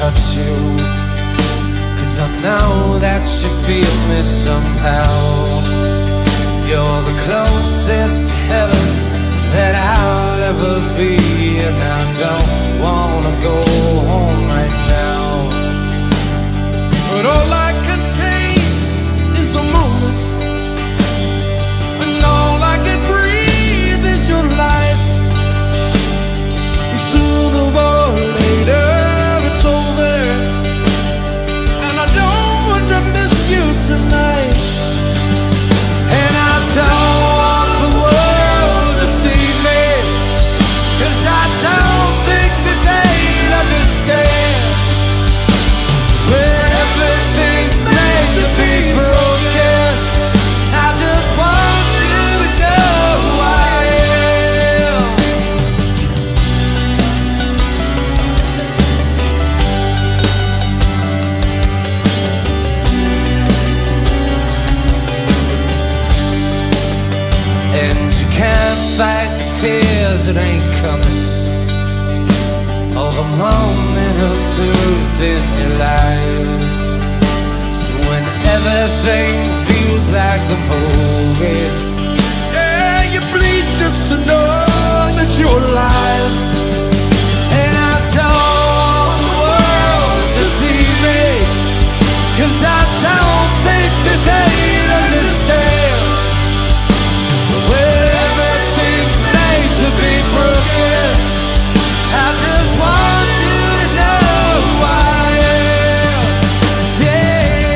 touch you, 'cause I know that you feel me somehow. You're the closest to heaven that I'll ever be, and I don't wanna go home right now. But all I can taste is a moment, and all I can breathe is your life. Sooner or later it's over, and I don't want to miss you tonight. And I don't want the world to see me, 'cause I don't think that they'd understand. Where everything's made to be broken, I just want you to know who I am. And you can't fight the tears that ain't coming, or the moment of truth in your lies. So when everything feels like the movies, yeah, you bleed just to know that you're alive. And I don't want the world to see me, 'cause I don't think that they'd understand. Where everything's made to be broken, I just want you to know who I am. Yeah.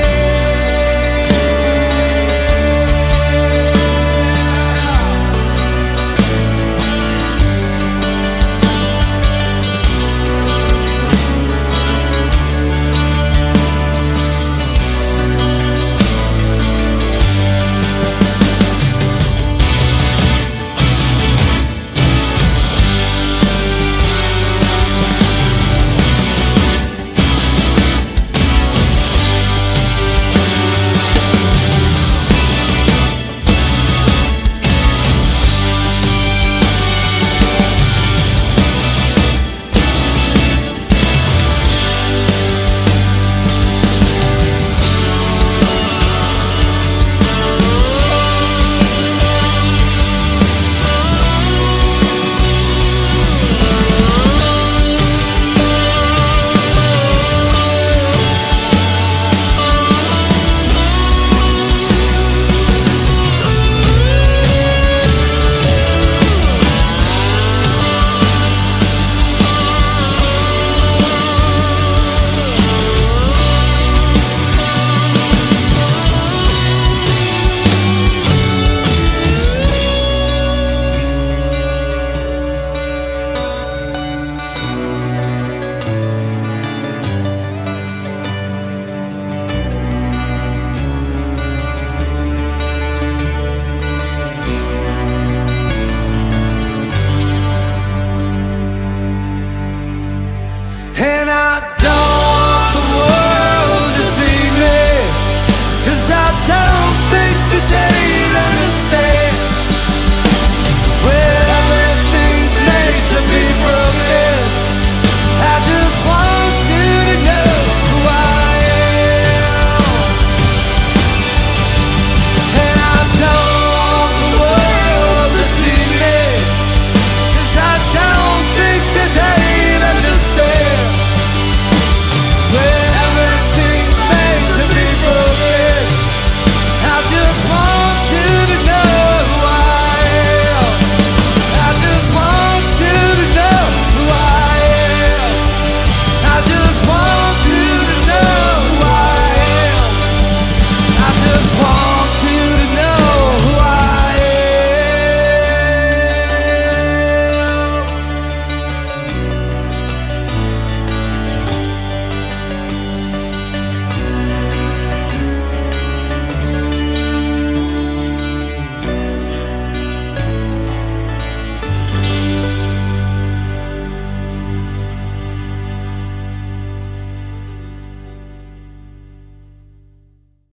And I